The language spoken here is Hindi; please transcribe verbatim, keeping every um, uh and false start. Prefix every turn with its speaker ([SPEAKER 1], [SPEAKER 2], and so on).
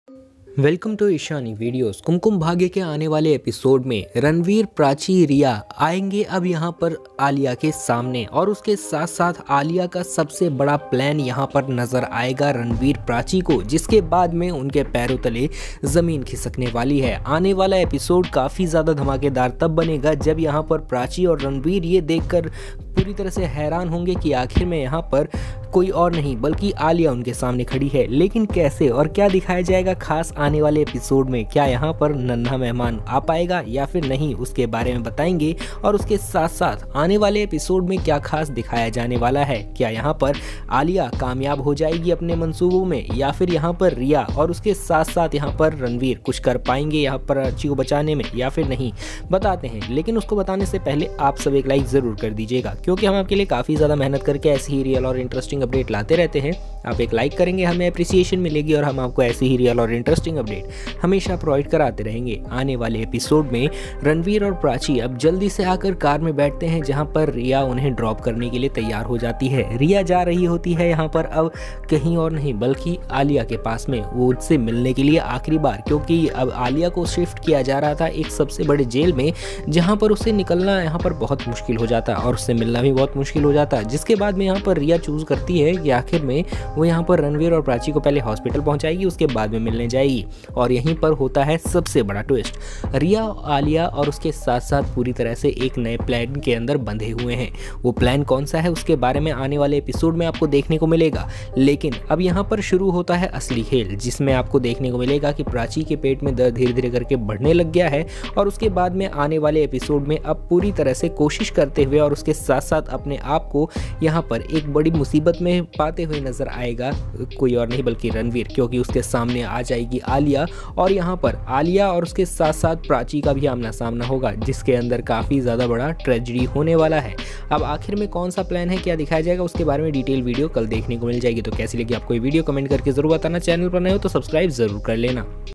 [SPEAKER 1] Welcome to Ishani videos. Kumkum Bhagya के आने वाले एपिसोड में रणवीर, प्राची, रिया आएंगे अब यहाँ पर आलिया के सामने, और उसके साथ साथ आलिया का सबसे बड़ा प्लान यहाँ पर नजर आएगा रणवीर, प्राची को, जिसके बाद में उनके पैरों तले जमीन खिसकने वाली है। आने वाला एपिसोड काफ़ी ज़्यादा धमाकेदार तब बनेगा जब यहाँ पर प्राची और रणवीर ये देखकर पूरी तरह से हैरान होंगे कि आखिर में यहाँ पर कोई और नहीं बल्कि आलिया उनके सामने खड़ी है। लेकिन कैसे और क्या दिखाया जाएगा खास आने वाले एपिसोड में, क्या यहाँ पर नन्हा मेहमान आ पाएगा या फिर नहीं, उसके बारे में बताएंगे। और उसके साथ साथ आने वाले एपिसोड में क्या खास दिखाया जाने वाला है, क्या यहाँ पर आलिया कामयाब हो जाएगी अपने मंसूबों में या फिर यहाँ पर रिया और उसके साथ साथ यहाँ पर रणवीर कुछ कर पाएंगे यहाँ पर प्राची को बचाने में या फिर नहीं, बताते हैं। लेकिन उसको बताने से पहले आप सब एक लाइक ज़रूर कर दीजिएगा, क्योंकि हम आपके लिए काफ़ी ज़्यादा मेहनत करके ऐसी ही रियल और इंटरेस्टिंग अपडेट लाते रहते हैं। आप एक लाइक करेंगे हमें अप्रिसिएशन मिलेगी और हम आपको ऐसी ही रियल और इंटरेस्टिंग अपडेट हमेशा प्रोवाइड कराते रहेंगे। आने वाले एपिसोड में रणवीर और प्राची अब जल्दी से आकर कार में बैठते हैं, जहां पर रिया उन्हें ड्रॉप करने के लिए तैयार हो जाती है। रिया जा रही होती है यहाँ पर अब कहीं और नहीं बल्कि आलिया के पास में, वो उससे मिलने के लिए आखिरी बार, क्योंकि अब आलिया को शिफ्ट किया जा रहा था एक सबसे बड़े जेल में, जहाँ पर उससे निकलना यहाँ पर बहुत मुश्किल हो जाता और उससे मिलना भी बहुत मुश्किल हो जाता। जिसके बाद में यहाँ पर रिया चूज करती है कि आखिर में वो यहाँ पर रणवीर और प्राची को पहले हॉस्पिटल पहुंचाएगी, उसके बाद में मिलने जाएगी। और यहीं पर होता है सबसे बड़ा ट्विस्ट। रिया, आलिया और उसके साथ साथ पूरी तरह से एक नए प्लान के अंदर बंधे हुए हैं। वो प्लान कौन सा है उसके बारे में आने वाले एपिसोड में आपको देखने को मिलेगा। लेकिन अब यहाँ पर शुरू होता है असली खेल, जिसमें आपको देखने को मिलेगा कि प्राची के पेट में दर्द धीरे धीरे करके बढ़ने लग गया है, और उसके बाद में आने वाले एपिसोड में अब पूरी तरह से कोशिश करते हुए और उसके साथ साथ अपने आप को यहाँ पर एक बड़ी मुसीबत में पाते हुए नजर आएगा कोई और नहीं बल्कि रणवीर, क्योंकि उसके सामने आ जाएगी आलिया, और यहाँ पर आलिया और उसके साथ साथ प्राची का भी आमना सामना होगा, जिसके अंदर काफ़ी ज़्यादा बड़ा ट्रेजेडी होने वाला है। अब आखिर में कौन सा प्लान है, क्या दिखाया जाएगा, उसके बारे में डिटेल वीडियो कल देखने को मिल जाएगी। तो कैसी लगी आपको ये वीडियो कमेंट करके जरूर बताना। चैनल पर नए हो तो सब्सक्राइब जरूर कर लेना।